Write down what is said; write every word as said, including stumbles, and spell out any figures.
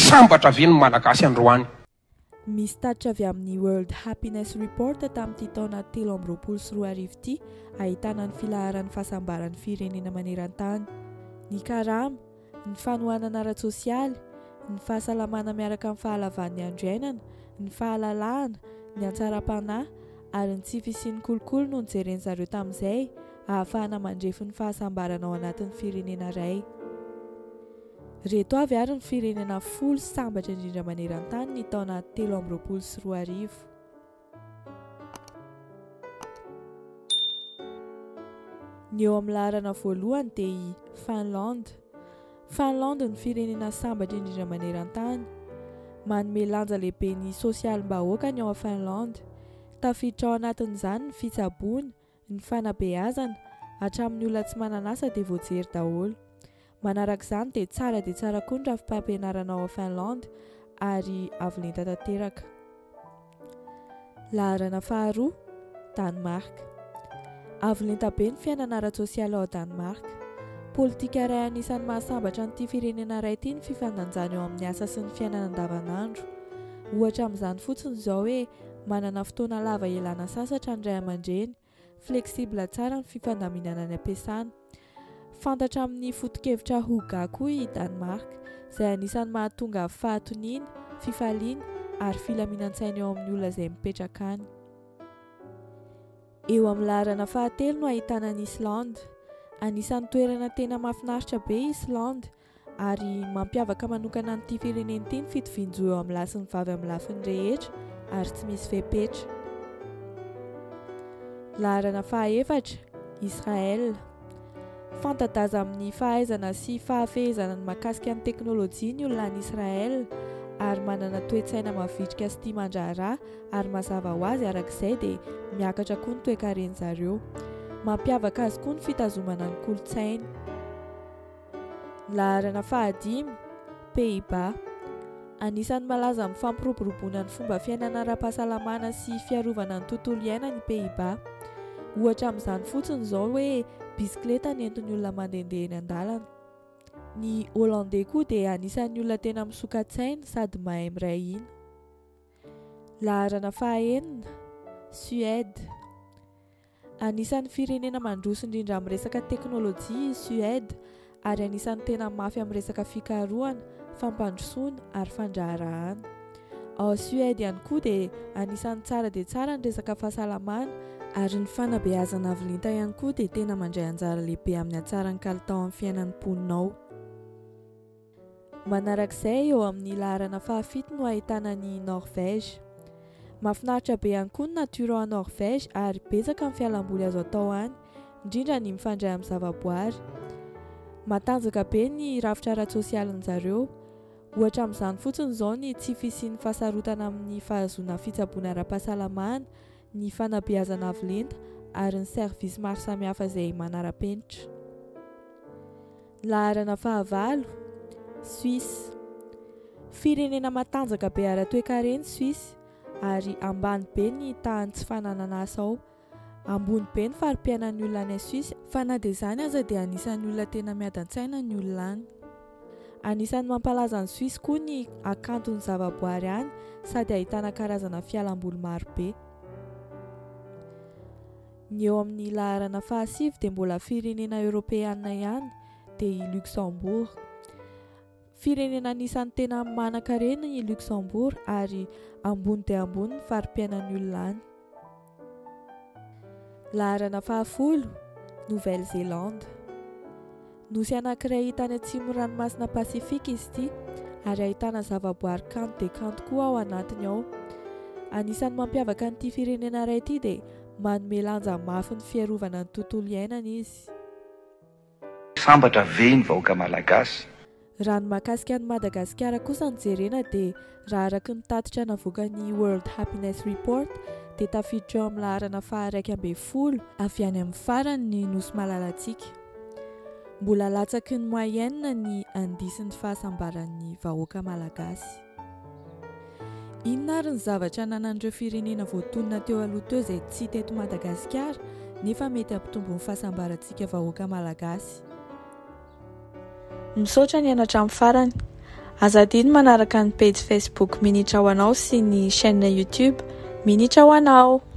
sambatra veny malagasy androany. Misy tatitra avy amin'ny World Happiness Report tamin'ity taona telo amby roapolo sy roa arivo ity, ahitana ny filaharan'ny fahasambaran'ny firenena maneran-tany, ny karama, ny fanohanana ara-tsosialy, ny fahasalamana miaraka amin'ny fahalavan'ny andro-iainana, ny fahalalahana, ny antsaram-panahy ary ny tsy fisian'ny kolokolo no nijereny zareo tamin'izay ahafahana mandrefy ny fahasambarana ao anatin'ny firenena iray. Reto avy ary ny firenena folo sambatra indrindra maneran-tany ny taona telo amby roapolo sy roa arivo. Ny eo amin'ny laharana voalohany dia i Finlande. Finlande ny firenena sambatra indrindra maneran-tany. Manome lanja lehibe ny sosialim-bahoaka ny ao a Finlande. Tafiditra ao anatin'izany ny fitsaboana, ny fanabeazana, hatramin'ny olona tsy manan'asa dia voajery daholo. Manarak'izany dia tsara dia tsara koa ny rafim-pampianarana ao a Finlande ary avo lenta tanteraka. Laharana faharoa, Danemark. Avo lenta be ny fiainana ara-tsosialy ao Danemark. Politika iray anisan'ny mahasambatra an'ity firenena iray ity ny fifandanjana eo amin'ny asa sy ny fiainana andavanandro. Ohatra amin'izany fotsiny izao hoe manana fotoana lava ialana sasatra ny ray aman-dreny, fleksibla tsara ny fifandaminana ny ampiasana. Fantatra amin'ny foto-kevitra Hygge koa i Danemark, izay anisan'ny mahatonga fahatoniana, fifaliana ary filaminan-tsaina eo amin'ny olona izay mipetraka any. Eo amin'ny laharana fahatelo no ahitana ny Islande. Anisan'ny toerana tena mahafinaritra be Islande ary mampiavaka manokana an'ity firenena ity ny fitovian-jo eo amin'ny lasin'ny vavy amin'ny lafiny rehetra ary tsy misy fepetra. Laharana fahaefatra, Israel. Fanta-daza amin'ny fahaizana sy fahafehezana ny mahakasika ny teknôlôjia ny olona any Israel ary manana toe-tsaina mavitrika sy tia mandraharaha ary mazava ho azy arak'izay dia miakatra koa ny toe-karen'zareo. Mampiavaka azy koa ny fitazomana ny kolontsaina. Laharana fahadimy, Pays-Bas. Anisan'ny malaza amin'ny fampiroboroboana ny fomba fiainana ara-pahasalamana sy fiarovana ny tontolo iaina ny Pays-Bas. Ohatra amin'izany fotsiny izao hoe bisikileta ny entin'ny olona mandehandeha eny an-dalana. Ny Hollandais koa dia anisan'ny olona tena misoka-tsaina sady mahay miray hina. Laharana fahaenina, Suède. Anisan'ny firenena mandroso indrindra amin'ny resaka teknôlôjia i Suède ary anisan'ny tena mafy amin'ny resaka fikarohana, fampandrosoana ary fandraharahana. Ao Suède ihany koa dia anisan'ny tsara dia tsara ny resaka fahasalamana ary ny fanabeazana avo lenta ihany koa dia tena mandray anjara lehibe amin'ny hatsaran'ny kalitao amin'ny fiainan'ny mponinao. Manarak'izay eo amin'ny laharana fahafito no ahitana ny Norvège. Mahafinaritra be ihany koa ny natiora ao Norvège ary betsaka ny fialamboly azo atao any, indrindra ny mifandray amin'ny zavaboary. Matanjaka be ny rafitra ara-tsosialin'ny zareo. Ohatra amin'izany fotsiny izao ny tsy fisian'ny fahasarotana amin'ny fahazoana fitsaboana ara-pahasalamana, ny fanabeazana avo lenta ary ny servisy maro samihafa izay manara-penitra. Laharana fahavalo, Suisse. Firenena matanjaka be ara-toe-karena Suisse ary ambany be ny tahany tsy fananana asa ao. Ambony be ny fari-piainan'ny olona any Suisse, fa na dia izany aza dia anisan'ny olona tena miadan-tsaina ny olona any. Anisan'ny mampalaza ny Suisse koa ny hakanton'ny zavaboary any sady ahitana karazana fialamboly maro be. Ny eo amin'ny laharana fahasivy dia mbola firenena Europeana ihany dia i Luxembourg. Firenena anisan'ny tena manan-karena i Luxembourg ary ambony dia ambony ny fari-piainan'ny olona any. Laharana fahafolo, Nouvelle-Zélande. Nosy anankiray hita any atsimon'ny ranomasina Pasifika izy ity ary ahitana zavaboary kanto dia kanto koa ao anatiny ao. Anisan'ny mampiavaka an'ity firenena iray ity dia manome lanja mafy ny fiarovana ny tontolo iainana izy. Sambatra ve ny vahoaka malagasy? Raha ny mahakasika ny Madagasikara kosa ny jerena dia raha araka ny tatitra navoakan'ny World Happiness Report dia tafiditra eo amin'ny laharana faha-raika ambin'ny folo avy any amin'ny farany ny nosy malalatsika. Mbola latsaky ny moyenne ny andisin'ny fahasambaran'ny vahoaka malagasy. Inona ary ny zavatra nanan'ireo firenena voatonona teo aloha teo izay tsy teto Madagasikara nefa mety hampitombo ny fahasambarantsika vahoaka malagasy? Misaotra ny anatra amin'ny farany. Azadiny manaraka ny page Facebook Minitra ho anao sy ny chaîne YouTube Minitra ho anao.